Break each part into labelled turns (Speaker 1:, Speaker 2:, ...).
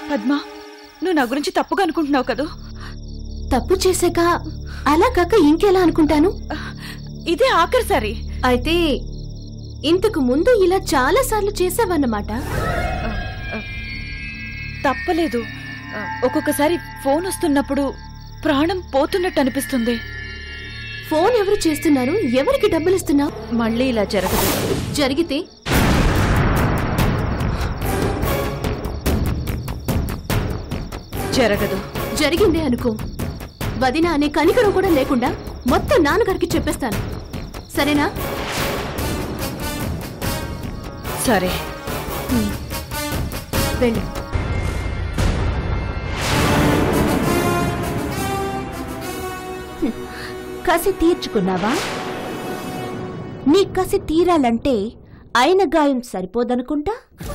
Speaker 1: పద్మ, నువ్వు నా గురించి తప్పుగా అనుకుంటున్నావు కదూ?
Speaker 2: తప్పు చేశాక అలా కాక ఇంకెలా అనుకుంటాను?
Speaker 1: ఇదే ఆఖరిసారి.
Speaker 2: అయితే ఇంతకు ముందు ఇలా చాలా సార్లు చేసావన్నమాట.
Speaker 1: తప్పలేదు. ఒక్కొక్కసారి ఫోన్ వస్తున్నప్పుడు ప్రాణం పోతున్నట్టు అనిపిస్తుంది.
Speaker 2: ఫోన్ ఎవరు చేస్తున్నారు? ఎవరికి డబ్బులు ఇస్తున్నావు?
Speaker 1: మళ్ళీ ఇలా జరగదు.
Speaker 2: జరిగితే
Speaker 1: జరగదు.
Speaker 2: జరిగిందే అనుకో, వదిన అనే కనికరం కూడా లేకుండా మొత్తం నాన్నగారికి చెప్పేస్తాను. సరేనా?
Speaker 1: సరే,
Speaker 2: వెళ్ళు.
Speaker 3: కసి తీర్చుకున్నావా? నీ కసి తీరాలంటే అయిన గాయం సరిపోదనుకుంటా.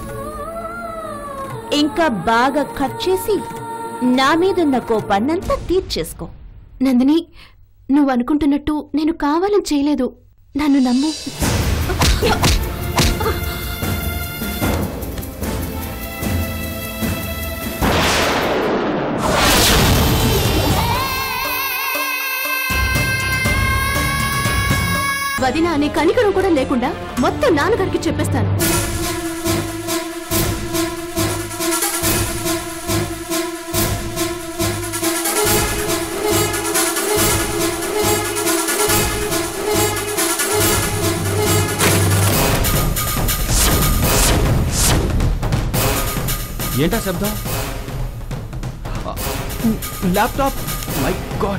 Speaker 3: ఇంకా బాగా ఖర్చేసి నా మీదున్న కోపాన్నంతా తీర్చేసుకో.
Speaker 2: నందిని, నువ్వు అనుకుంటున్నట్టు నేను కావాలని చేయలేదు. నన్ను నమ్ము. వదిన అనే కనికరం కూడా లేకుండా మొత్తం నాన్నగారికి చెప్పేస్తాను.
Speaker 4: ఏంటా శబ్దం? ల్యాప్టాప్. మై గాడ్,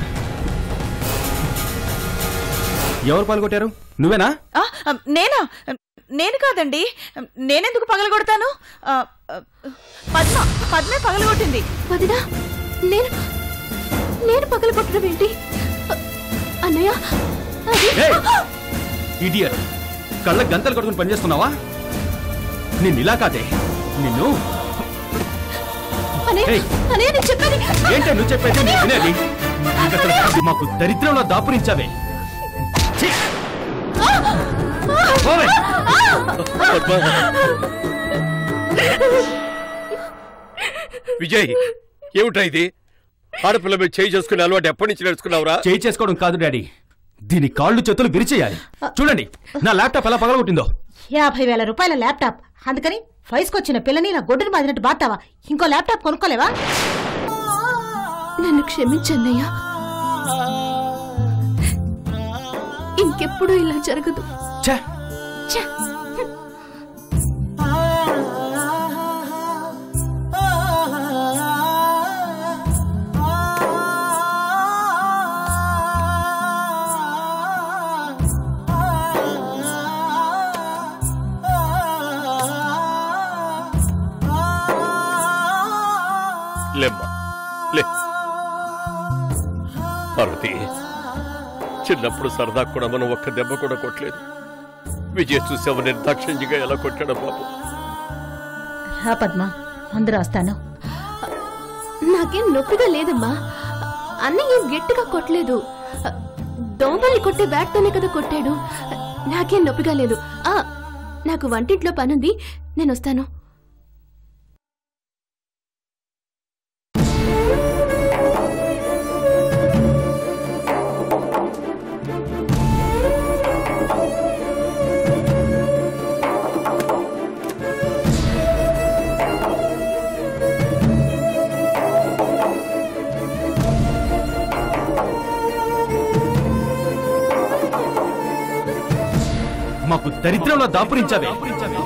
Speaker 4: ఎవరు పగలగొట్టారు? నువ్వేనా?
Speaker 1: నేనా? నేను కాదండి. నేనెందుకు పగలగొడతాను? పద్మే పగలగొట్టింది.
Speaker 2: వదినా, నేను పగలగొట్టడం ఏంటి? అన్నయ్య,
Speaker 4: ఇడియట్, కళ్ళ గంతలు కొట్టుకుని పనిచేస్తున్నావా? నిన్ను ఇలా కాదే, నిన్ను. ఏంటో నువ్వు చెప్పేది నేను వినేది? మాకు దరిద్రంలో దాపురించావే.
Speaker 5: విజయ్, ఏమిటా ఇది? ఆడపిల్ల మీద చేయి చేసుకునే అలవాటు ఎప్పటి నుంచి నేర్చుకున్నావురా?
Speaker 4: చేయి చేసుకోవడం కాదు డాడీ, దీని కాళ్ళు చేతులు విరిచేయాలి. చూడండి నా ల్యాప్టాప్ ఎలా పగలగొట్టిందో.
Speaker 3: 50,000 రూపాయల ల్యాప్టాప్, అందుకని వయసుకొచ్చిన పిల్లని నా గొడ్డును బాధినట్టు బాతావా? ఇంకో ల్యాప్టాప్ కొనుక్కోలేవా?
Speaker 2: నన్ను క్షమించన్నయ్య, ఇంకెప్పుడు ఇలా జరగదు.
Speaker 5: పార్వతి, చిన్నప్పుడు సరదా కూడా మనం ఒక్క దెబ్బ కూడా కొట్టలేదు. విజయ్ చూసావు నిర్దాక్షిణ్యంగా ఎలా కొట్టాడో పాపం.
Speaker 3: రా పద్మ, మందు రాస్తాను.
Speaker 2: నాకేం నొప్పిగా లేదమ్మా. అన్నయ్య గట్టిగా కొట్టలేదు, దోమల్ని కొట్టే బ్యాట్తోనే కదా కొట్టాడు. నాకేం నొప్పిగా లేదు. నాకు వంటింట్లో పనుంది, నేను వస్తాను.
Speaker 4: మాకు దరిద్రంలో దాపురించావే.